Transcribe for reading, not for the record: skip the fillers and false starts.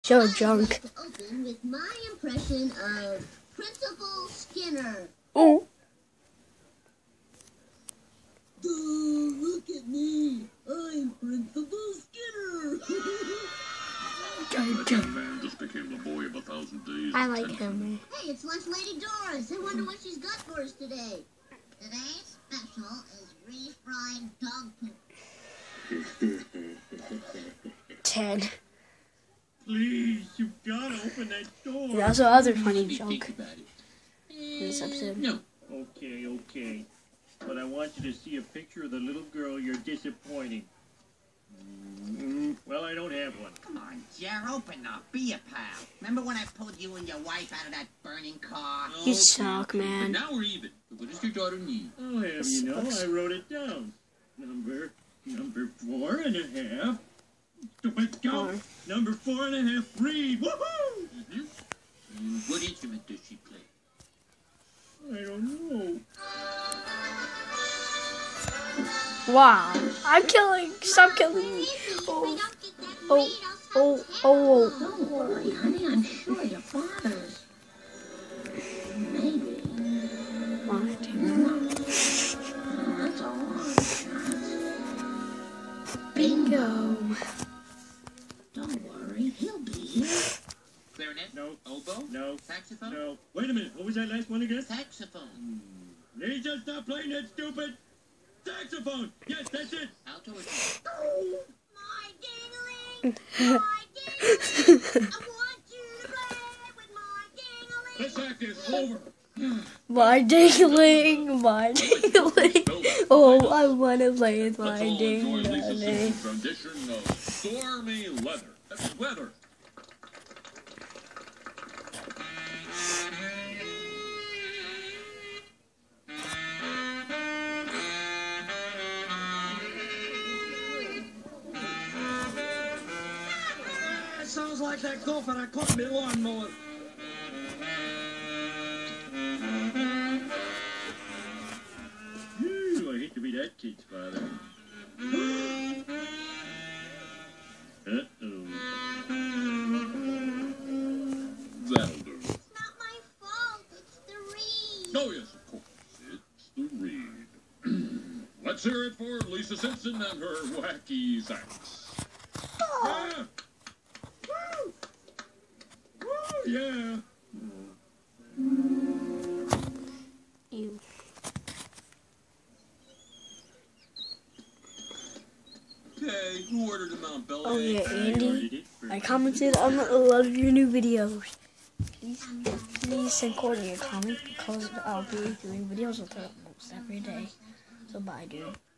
Show junk. Open with my impression of Principal Skinner. Oh. Look at me. I'm Principal Skinner. Man just became the boy of 1,000 days. I like him. Hey, it's Lunch Lady Doris. I wonder what she's got for us today. Today's special is refried dog poop. Ted. Please, you gotta open that door. There's also other funny junk in this episode. No. Okay. But I want you to see a picture of the little girl you're disappointing. Well, I don't have one. Come on, Jer, open up. Be a pal. Remember when I pulled you and your wife out of that burning car? You suck, man. But now we're even. But what does your daughter need? I'll have you know, I wrote it down. Number 4.5. Stupid go. Number 4.5. Read. Woohoo! What instrument does she play? I don't know. Wow. I'm killing. Stop killing me. Oh. Don't worry, honey. I'm sure your father's. Maybe. That's a long shot. Bingo. Don't worry, he'll be here. Clarinet? No. Oboe? No. Saxophone? No. Wait a minute. What was that last one again? Saxophone. Lisa, stop playing that stupid saxophone. Yes, that's it. Alto or My dingling! My dingling! I want you to play with my dingling! This act is over. My dingling. My dingling. Oh, I want to play with my dingling. Rendition of Stormy Leather. That's weather. Sounds like that gopher I caught me lawnmower. I hate to be that kid's father. Uh-oh. That'll do. It's not my fault, it's the reed. Oh, yes, of course. It's the reed. Let's hear it for Lisa Simpson and her wacky sax. Yeah. Woo! Woo! Yeah. You. Okay, who ordered the Mount Belay? Oh yeah, Andy. I I commented on a lot of your new videos. Please send Courtney a comment because I'll be doing videos with her almost every day. So bye, dude.